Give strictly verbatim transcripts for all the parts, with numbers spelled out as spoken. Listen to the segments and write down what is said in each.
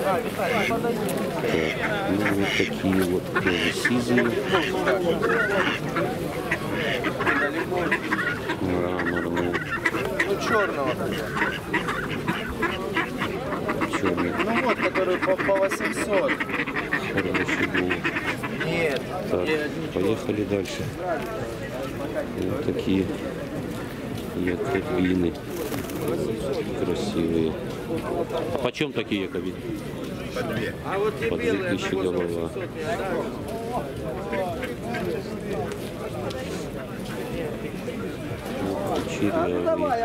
ну вот такие вот тоже сизые. Мраморные. Ну черного. Черный. Ну вот, который по, по восемьсот. Хороший был. Нет. Так, поехали дальше. Вот такие якобины. Красивые. А почем такие якобины? По две. По две тысячи голова. Червявый.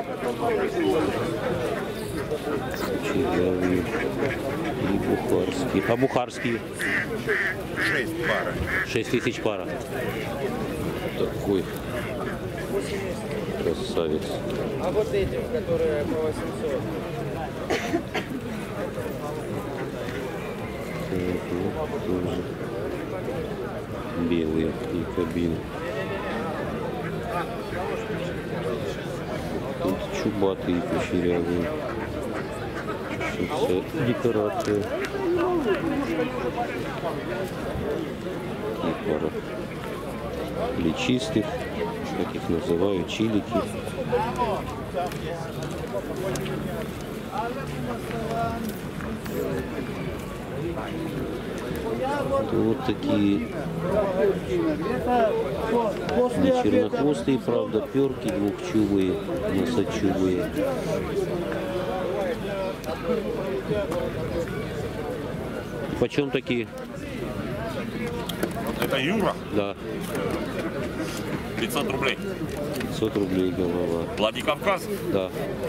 Червявый. И бухарские. А бухарские? Шесть пара. Шесть тысяч пара. Такой красавец. А вот эти, которые по восемьсот. Так, вот тоже белые якобины. Тут чубатые кучерявые. Вся декорация. И пара плечистых, как их называют, чилики. Вот такие не чернохвостые, правда, перки двухчубые, носочубые. Почем такие? Это Юра? Да. пятьсот рублей. пятьсот рублей голова. Владикавказ? Да.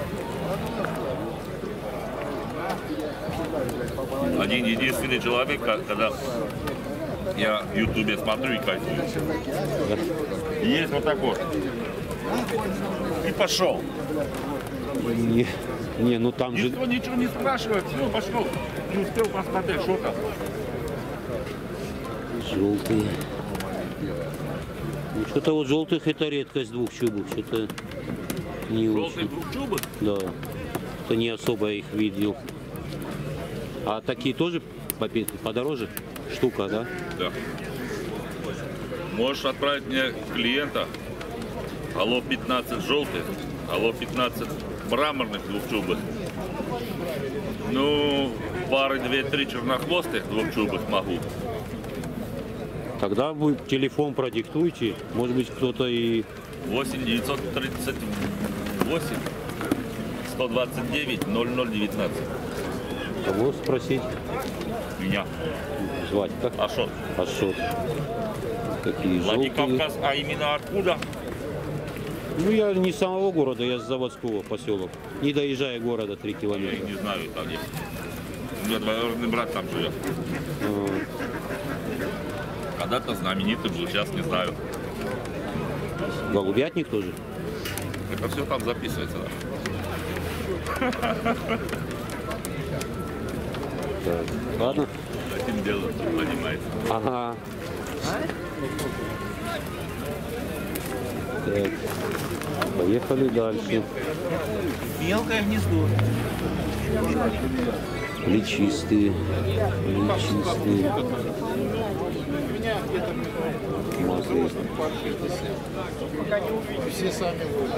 Один единственный человек, когда я в Ютубе смотрю и кайфую. Да. Есть вот такой. И пошел. Не, не, ну там же... Никто ничего не спрашивает, все, пошел. Не успел посмотреть, что там. Желтые. Ну, что-то вот желтых это редкость двух чубов. Что-то не Желтые очень. двухчубы? Да. Это не особо их видел. А такие тоже подороже? Штука, да? Да. Можешь отправить мне клиента. Алло пятнадцать желтых, алло пятнадцать мраморных двухчубых. Ну, пары две-три чернохвостых двухчубых могу. Тогда вы телефон продиктуйте. Может быть, кто-то и... восемь девятьсот тридцать восемь сто двадцать девять ноль ноль девятнадцать. Кого спросить? Меня. Звать как? Ашот. Ашот. Такие желтые. Владикавказ, а именно откуда? Ну, я не с самого города, я с заводского поселок. Не доезжая города три Я километра. не знаю, там есть. У меня двоюродный брат там живет. А, Когда-то знаменитым был, сейчас не знаю. голубятник тоже? Это все там записывается. Да? Так, ладно. Этим делом занимается. Ага. Так, поехали дальше. Мелкое гнездо. Плечистые, плечистые. Масло. Все сами.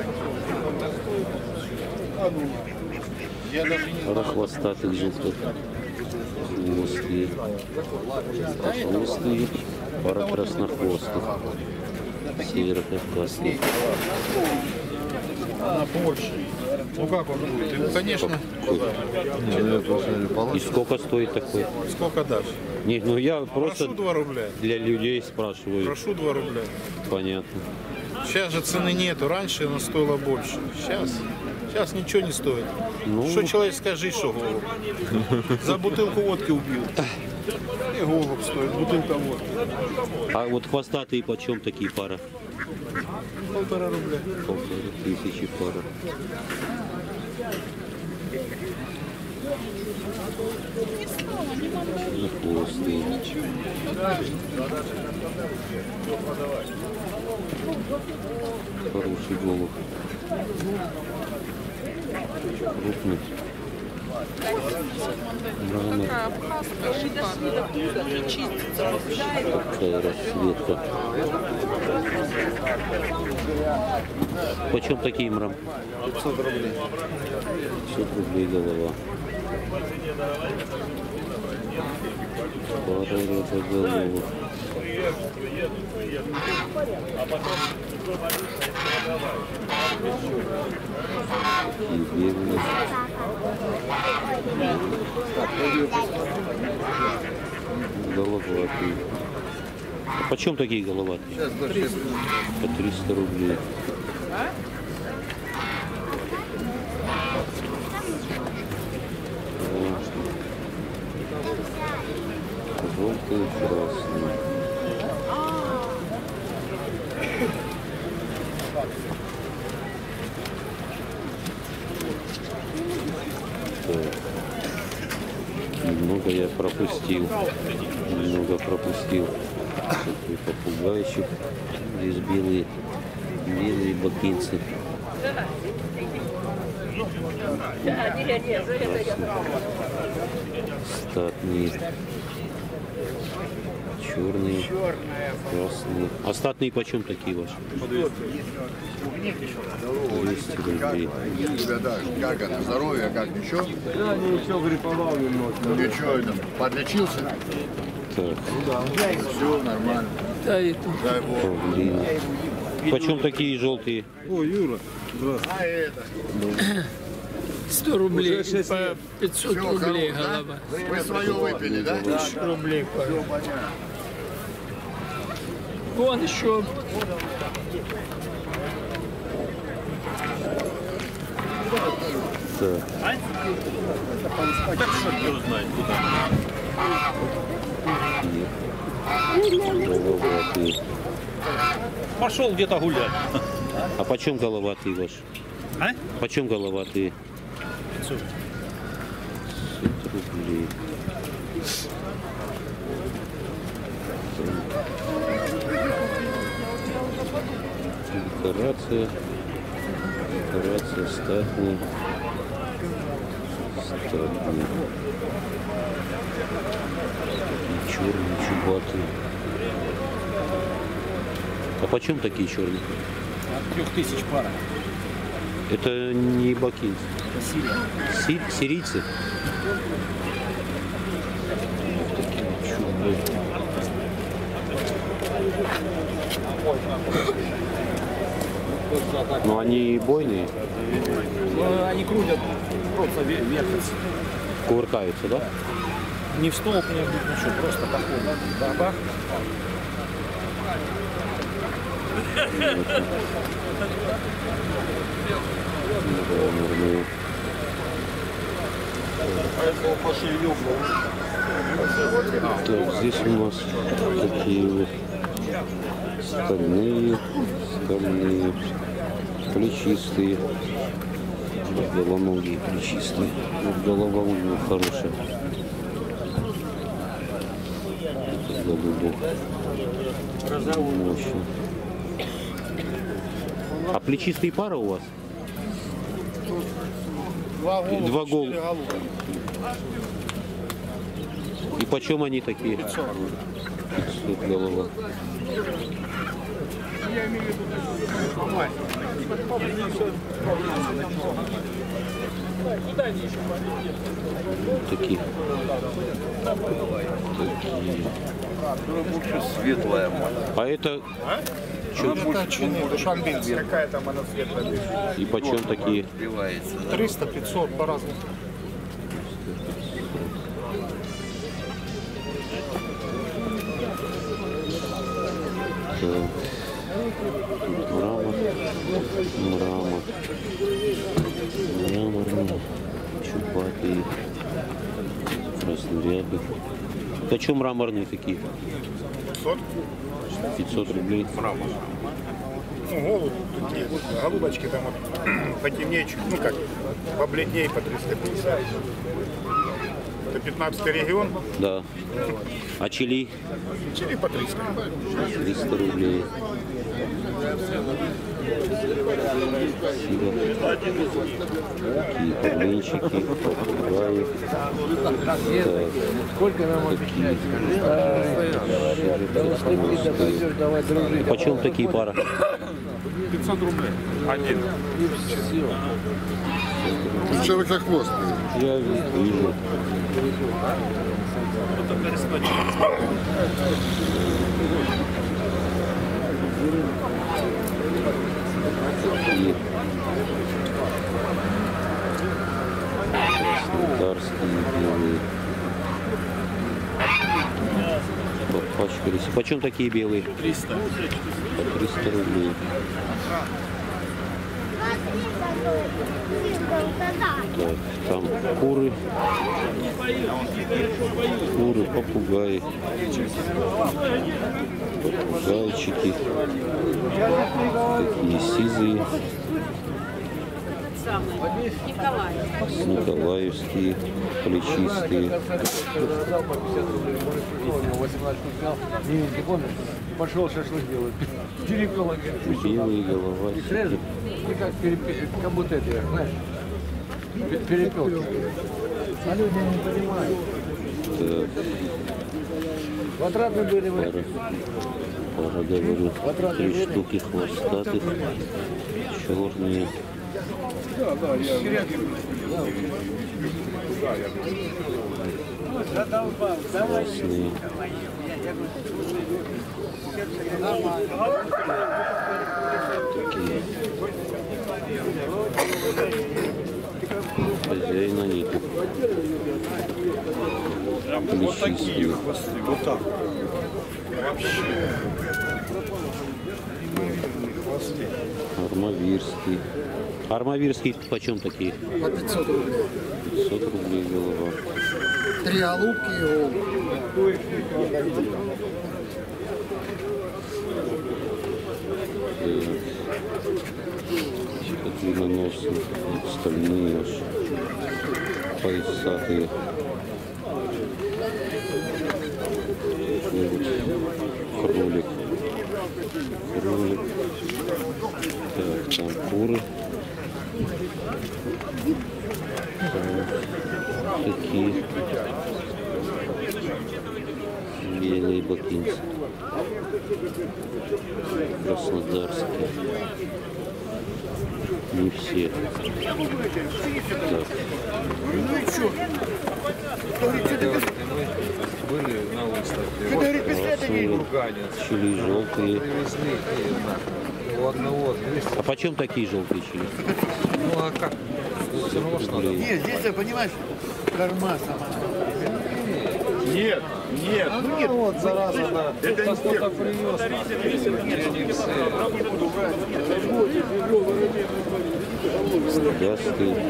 Я даже не Пара хвостатых желтых. Хвостые. Хвостые. Пара краснохвостых. Северокавказских. она больше. Ну как он будет? Ну, конечно. И сколько стоит такой? Сколько дашь? Не, ну я просто Прошу два рубля. для людей спрашиваю. Прошу два рубля. Понятно. Сейчас же цены нету. Раньше она стоила больше. Сейчас, сейчас ничего не стоит. Ну... Что человеческая жизнь, что голубь? За бутылку водки убил. И голубь стоит, бутылка водки. А вот хвостатые почем такие пара? Полтора рубля. Полторы тысячи пара. Хвосты. Хороший голубь. Крупный. Мрамор. окраска шикарная. Не чистится вообще. Такая расцветка. Почем такие мрам? пятьсот рублей. пятьсот рублей голова. Пара рыбоголовых. И бедные. Головатые. А почем такие головатые? По триста рублей. Желтые, красные. Так. Немного я пропустил. Немного пропустил. Такой попугайчик. Здесь белые, белые бакинцы. Статные. Черные, красные. Остатные почем такие ваши? двести рублей. Как это? Здоровье, как? Ничего? Да, ничего, грипповал немножко. Ничего, это, подлечился? Так, Все нормально. Дай бог. павлины. Почем такие желтые? О, Юра, здравствуй. А это? сто рублей, Уже шесть по лет. пятьсот Все, рублей хорош, да? голова. Вы свое выпили, да? Тысяча рублей. по- Все понятно. Вон еще. Так. Головатые. Пошел где-то гулять. А почем головатые ваши? А? Почем головатые? пятьсот. пятьсот рублей. Декорация. Декорация статная. Статная. И черные, чубатые. А почем такие черные? От трех тысяч пара. Это не бакинцы. Си- сирийцы? Вот такие чудные. Но они бойные, Они крутят, просто ве- вертятся. кувыркаются, да? Не в столб, не в ничего, просто походу. Бабах. Наверное. Так, здесь у нас такие вот стальные, стальные, плечистые, головоногие, плечистые. Вот голова у него хорошая. Это голубок. Мощно. А плечистые пары у вас? Два голубя, Два гол- четыре голубя. И почем они такие? пятьсот голова. Такие. Такие. Светлая. А это Это чины, шамбинцы. Какая там она светлая? и почем такие? триста пятьсот по-разному. Так. Тут мрамор. Мрамор. Мраморные. Чубатые. Краснорябы. Почем мраморные такие? пятьсот. пятьсот рублей. Ну, голубь, такие вот голубочки там вот, потемнее, чуть, ну как, побледнее по триста пятьдесят. Это пятнадцатый регион, Да. А чили? чили по триста. триста рублей. Такие павлинчики, попугаи. Сколько нам обещать? Почем такие пара? пятьсот рублей. Один. Широкохвост. Я вижу. И краснодарские белые. Попачкались. Почем такие белые? триста. По триста рублей. Так, там куры, куры, попугаи, попугайчики, такие сизые, николаевские, плечистые. Пошел шашлык делать. Директор Белые головастики. И как, перепе- как будто это, знаешь, пе- перепелки. А люди не понимают. Так, Квадратные были вы. пара, пара, говорю, три штуки хвостатых, черные. Красные. Такие. Хозяина нету. Вот такие Плечистые. хвосты. Вот так. Армавирский. Армавирский почем такие? По пятьсот рублей. пятьсот рублей голова. Три голубки и голубь. Так, длинноносные, стальные аж, поясатые. Такой вот кролик. Кролик. Так, там куры. Так, такие белые бакинцы. Краснодарские. Не все. Так. Были на выставке. Красные, чили желтые. Привезли и у одного двести. А почем такие желтые чили? Ну а как? Все равно что надо. Нет, здесь, понимаешь, корма сама. Нет, нет. Ну нет, вот зараза, да. Это кто-то привез нас. Сладястые.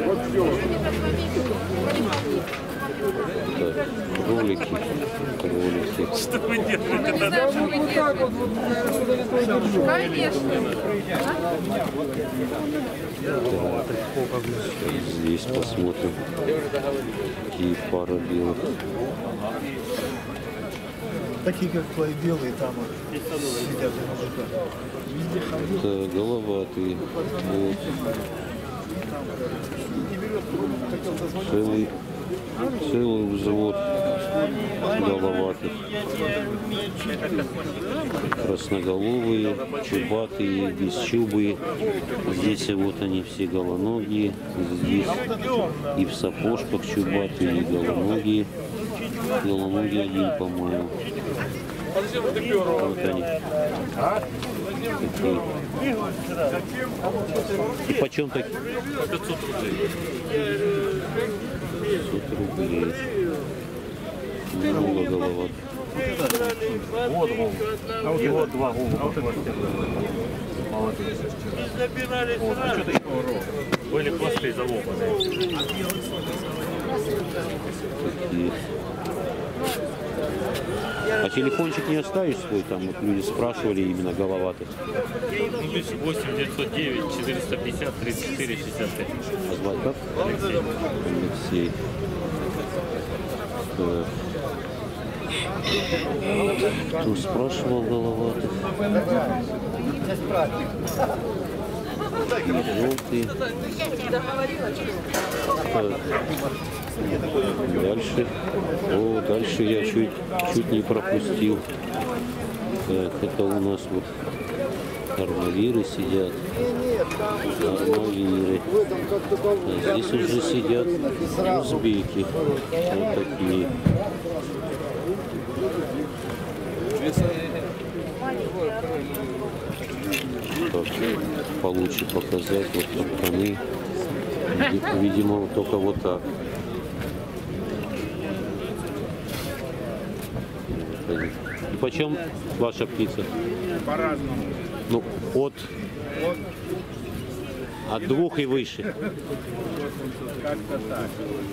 Так, кролики. Кролики. Что вы делаете? Вот так вот, вот, наверное, сюда не то держу. Здесь посмотрим. Какие пара белых. Такие, как твои белые, там вот сидят у мужика. Это головатые. Вот. Целый, целый взвод головатых. Красноголовые, чубатые, бесчубые. Здесь вот они все голоногие. Здесь и в сапожках чубатые, и голоногие. Голоногие один, по-моему. Вот они. Такие. И почем так? пятьсот рублей. пятьсот рублей. Много головат. Вот голубь. И вот два голуба. Молодые. Вот, а что ты его рог? Были хвосты залопаны. Такие. А телефончик не оставишь свой? Там вот люди спрашивали именно головатых. восемь девятьсот девять четыреста пятьдесят тридцать четыре шестьдесят пять. А звать как? Алексей. Так. Кто спрашивал головатых? Желтый. Так. Дальше. О, дальше я чуть, чуть не пропустил. Так, это у нас вот армавиры сидят. Армавиры. А здесь уже сидят узбеки. Вот такие. Так, получше показать. Вот тарканы. Видимо, вот только вот так. И почем ваша птица? По-разному. Ну, от, от двух и выше. Как-то так.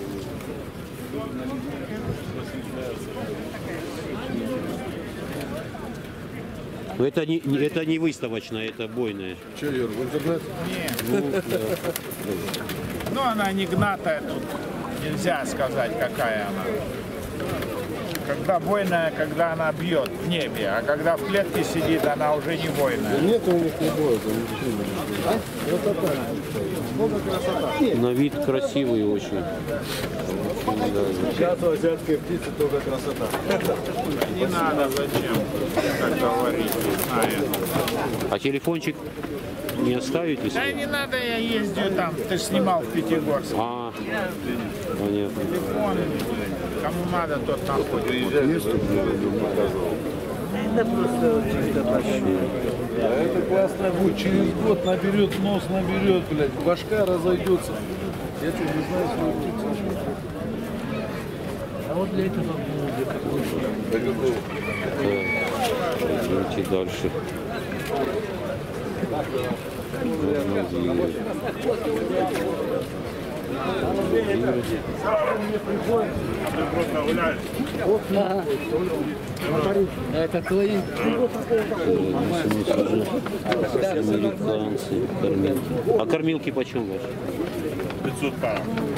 Но это не, не- это не выставочная, это бойная. Че, Юр, в интернет? Ну, да. Ну, она не гнатая тут. Нельзя сказать, какая она. Когда бойная, когда она бьет в небе, а когда в клетке сидит, она уже не бойная. Нет у них не боя, вот это. Много красота. На вид красивый очень. Очень даже. Сейчас у азиатской птицы тоже красота. Не надо, зачем, как говорить, не знаю. А телефончик не оставите? Да не надо, я ездил там, ты ж снимал в Пятигорске. А, понятно. Телефон, кому надо, тот находит. А это классно будет. Через год наберет нос, наберет, блядь. Башка разойдется. Я что, не знаю свою птицу. А вот для этого Идемте дальше. Это твои. Американцы, кормилки. А кормилки почем ваши? пятьсот пар.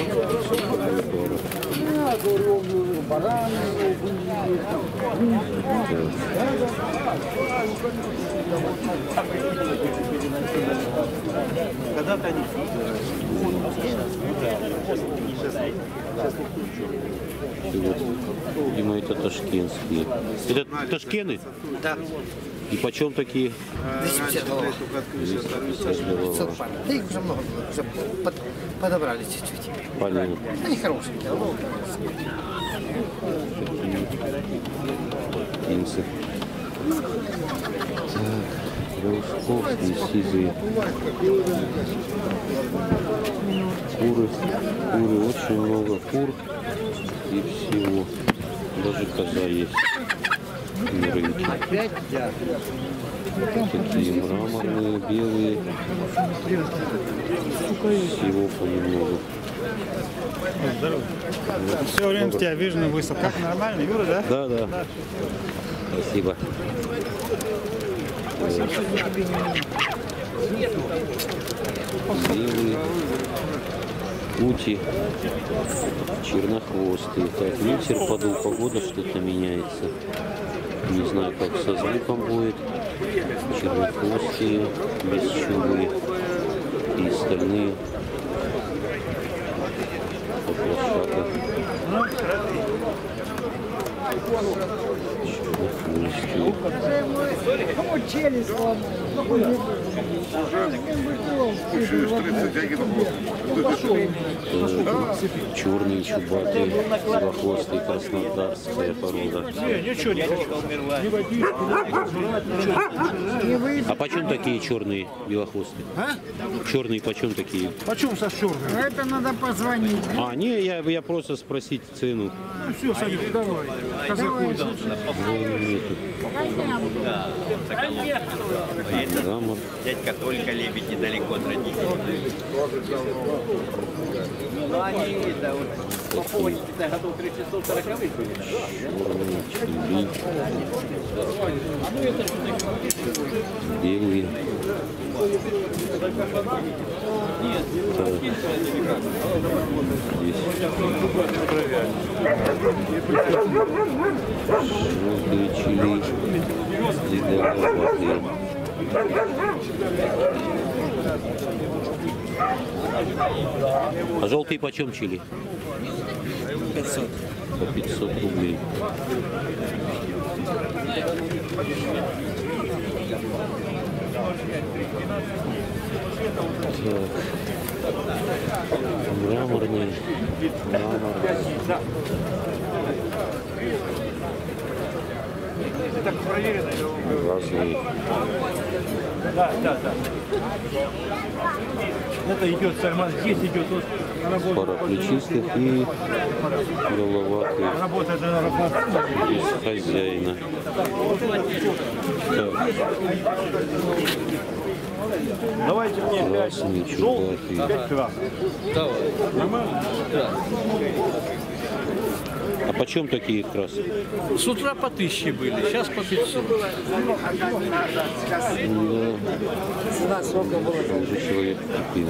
Когда-то они... И вот, видимо, это ташкентские. Это ташкены? Да. И почем такие? двести пятьдесят голова. пятьсот пар. Да их уже много было, уже под- подобрали чуть-чуть. Понятно. Они хорошие. Инцы. Так, русковские, сизые. Куры. Куры, очень много кур и всего. Даже коза есть на рынке. Такие мраморные, белые. Всего понемногу. Все время тебя вижу на выставках. Как нормально, Юра, да? Да, да. Спасибо. Белые. Ути. Чернохвостые. Так, ветер подул, погода что-то меняется. Не знаю, как со звуком будет. Чернохвостые, бесчувые и остальные. Поплашата. Черные чубатые, белохвостые, краснодарская порода. Ничего не А почем такие черные белохвостые? Черные почем такие? Почему со черным? Это надо позвонить. А, не, я, я просто спросить цену. Ну все, Саня, давай. Казаку дам. Граммар. Дядька только лебедь недалеко от родителей. Ну они, да, вот по поводу годов тридцать сороковых были. Белые. Желтые чили. Зеленоватые. А желтый почем чили? пятьсот. По пятьсот рублей. Так. Мраморный. Мраморный. Разные. Да, да, да. Это идет сальман, здесь идет вот Пара плечистых и головатые. работает она работает. Без хозяина. Так. Давайте мне Красные, чугатые. пять красных. Давай. Нормально? Да. А почем такие красные? С утра по тысяче были, сейчас по пятьсот. Да. Уже человек купил.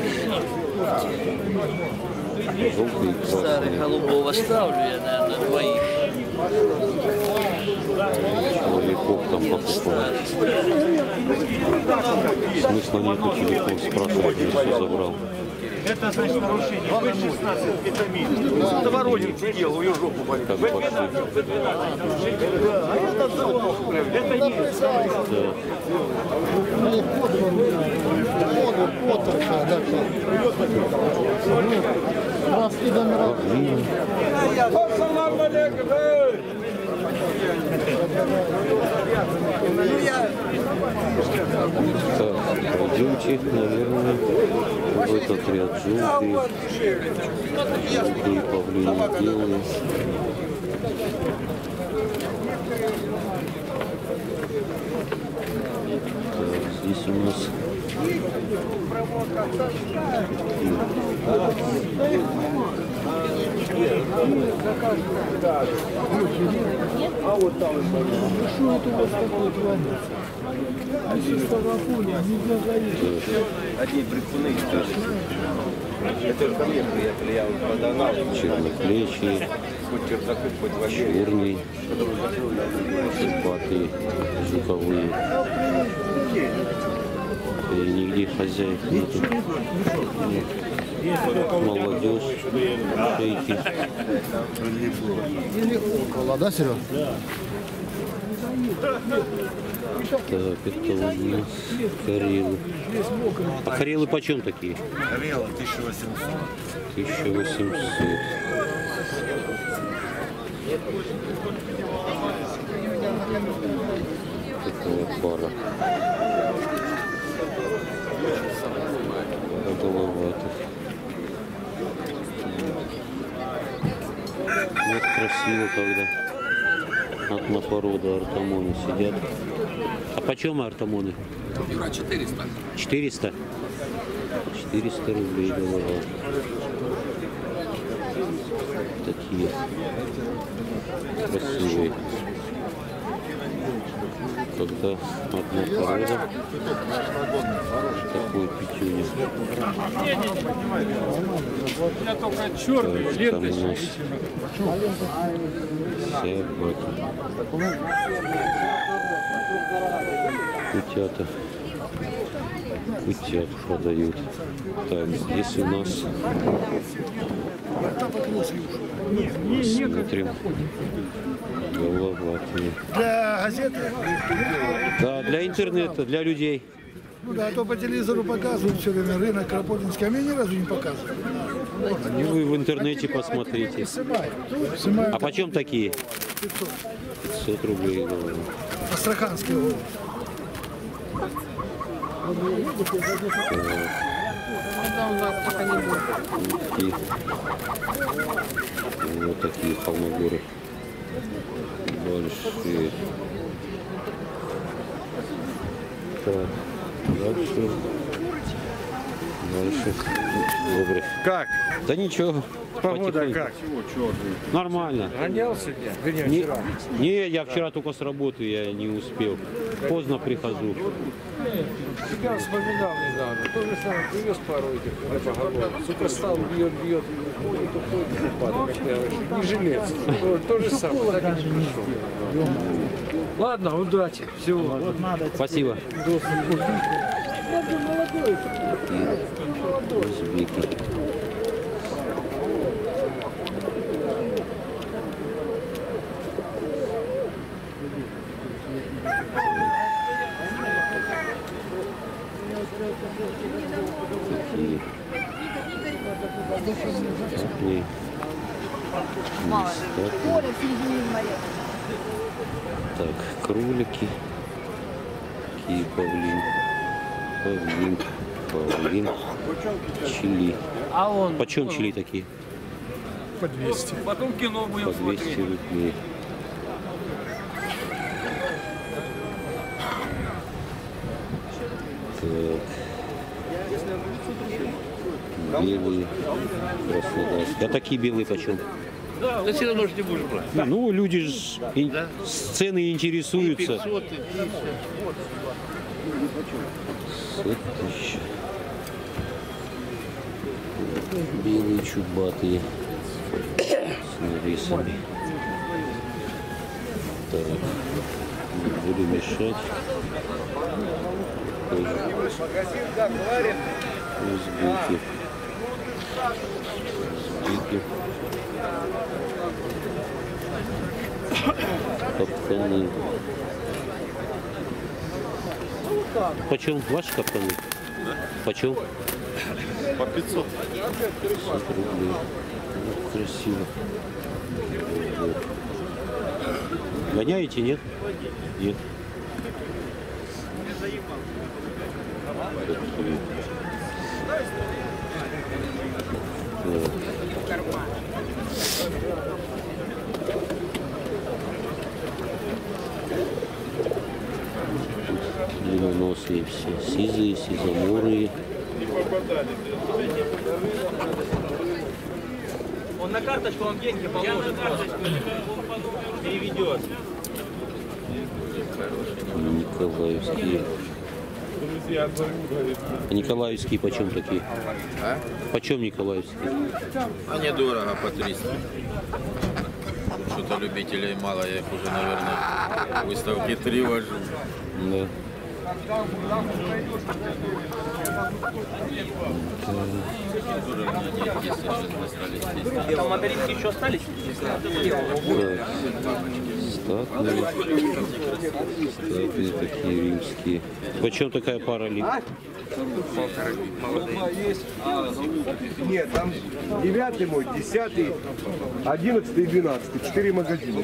Желтые и Старых красные. голубов оставлю я, наверное, двоих. Человеков там покупал. Смысла нету телефон спрашивать, где все забрал. Это значит нарушение. вэ шестнадцать витамин. Товорожник сидел, у ее жопу болит. Как пошли. А это завод. Это есть. Так, пойдемте, наверное, в этот ряд желтые. Желтые павлины белые. Так, здесь у нас А вот там что это у вас такое творится? А чисто в Афоне не для заезда. Одни брикуны это ко мне приехали, я вот продонал. черноплечие, Хоть чердаку, хоть вообще. черный, шипатые, жуковые. И нигде хозяев нету. Молодежь, шейки. Около, да, Серега? Так, это у нас карелы. А карелы почем такие? Карела тысяча восемьсот. тысяча восемьсот. Такая пара. Пара головатых. Вот красиво, когда одна порода артамоны сидят. А почем артамоны? четыреста. четыреста? четыреста рублей голова. Такие красивые. Когда одна порода, такой пятюня. Я только черный, Так, там у нас собаки. Утята. Утят продают. Так, здесь у нас смотрим головатые. Для газеты? Да, для интернета, для людей. Ну да, а то по телевизору показывают все время рынок Кропоткинский, а мне ни разу не показывают. И вы в интернете посмотрите. Снимаю. Снимаю. А почем такие? пятьсот. пятьсот рублей голова. Астраханский голубь. И вот такие холмогоры большие. Так, дальше. Дальше. Добрый. Как? Да ничего. Погода потихоньку. как? Нормально. Гонял сегодня? Вернее, Не, вчера. не, я вчера только с работы, я не успел. Поздно прихожу. Я вспоминал недавно. То же самое, привез пару этих рыбоголовов. Сука стал, бьет, бьет. Ходит, уходит, падает, как я говорю. Не жилец. То, то же самое. Так и не пришел. Ладно, удачи. Всего. Спасибо. Доступ. Узбеки. Такие статные. Так, кролики. Такие павлин. Павлин. Павлин. Чили. А он... Почем чили такие? По двести. Потом кино будем По двести рублей. Так. Белые. Краснодарские. А такие белые почем? Да, ты все равно же не будешь брать. Ну, люди же ин- Да. сцены интересуются. пятьсот, и пятьдесят. пятьсот тысяч. Белые чубатые с нарисами. Так, не буду мешать. Узбеки. Узбеки. Каптаны. Почем ваши каптаны? Почем? По пятьсот. пятьсот рублей. Ну, красиво. Вот. Гоняете, нет? Нет. Такие. Длинноносые все, сизые, сизоморые. Он на карточку, он деньги положит. Переведет. Николаевские. А николаевские почем такие? А? Почем николаевские? А недорого, по триста. Что-то любителей мало, я их уже, наверное, выставки три вожу. Да. Тоже у меня нет, если сейчас остались. Там мандаринки еще остались? Статные. Статные такие римские. Почем такая пара лип? Нет, там девятый мой, десятый, одиннадцатый и двенадцатый. Четыре магазина.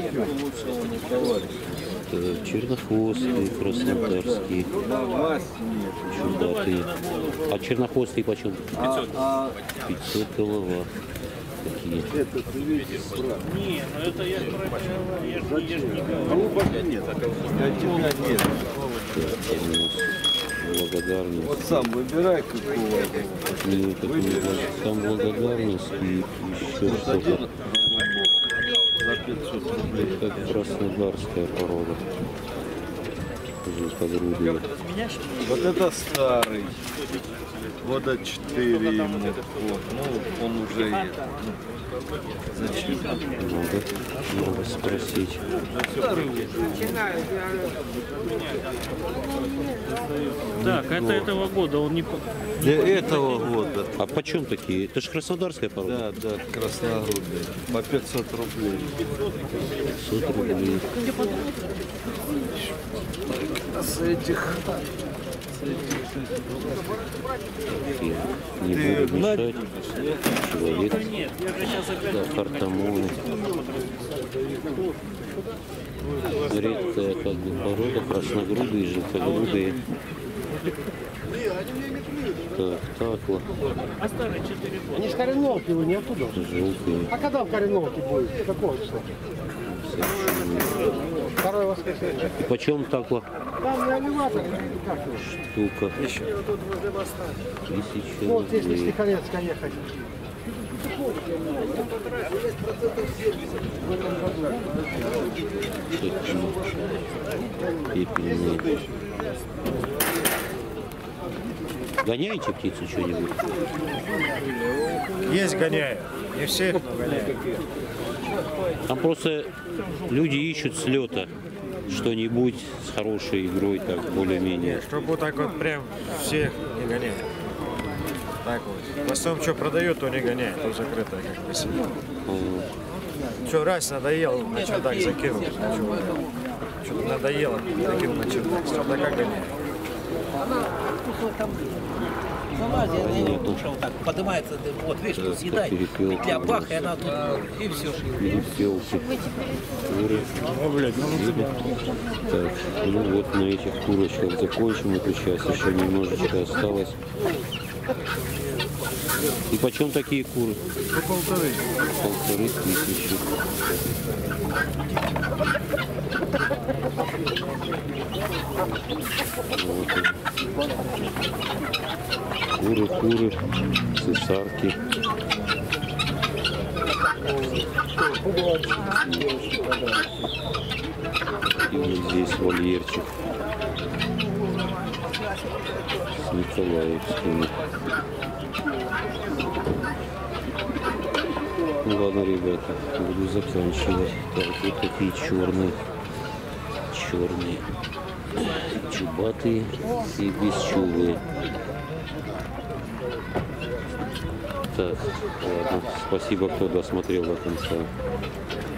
Так, чернохвостые, краснодарские, чудатые. А чернохвостые почем? пятьсот голова. Такие. Не, ну это я Нет, а тебя нет. Благодарность. Вот сам выбирай какого. Ну, такой, сам благодарность и еще что-то. За пятьсот рублей. Как краснодарская порода. Желтогрудые. Вот это старый. Года четыре ему. Вот. Ну, он уже есть. Зачем? Надо, надо спросить. Так, это этого года, он не... Для этого года. А почем такие? Это же краснодарская порода? Да, да, красногрудые. По пятьсот рублей. пятьсот рублей. С этих... Не буду мешать. Человек. Да, картамоны. Редкая как бы порода, красногрудые, желтогрудые. Так, такла. Они же Кореновки, вы не оттуда? Желтые. А когда в Кореновке будет? Какого числа? Второе воскресенье. И почем такла? Там на элеваторе. Штука. Тысяча рублей. Вот здесь на Стиханецка ехать. Пепельные. Гоняете птицу что-нибудь? Есть гоняют. Не все, но гоняют. Там просто люди ищут слета. что-нибудь с хорошей игрой, так более-менее. Чтобы вот так вот прям всех не гонять. Так вот. В основном, что продает, то не гоняет, то закрытое, как бы себе. Что, раз надоел, на чердак закинул. Что-то надоело, закинул на чердак. С чердака гоняет. Залазит, она не душа вот так поднимается, вот видишь, тут съедает, для баха, и она тут, и все. Перепелки. Куры. Так, ну вот на этих курочках закончим эту часть, еще немножечко осталось. И почем такие куры? По полторы. Полторы тысячи. Вот он. Куры, куры, цесарки. И вот здесь вольерчик с Николаевскими. Ну ладно, ребята, буду заканчивать. Так, вот такие черные, черные, чубатые и бесчубые. Так, ладно, спасибо, кто досмотрел до конца.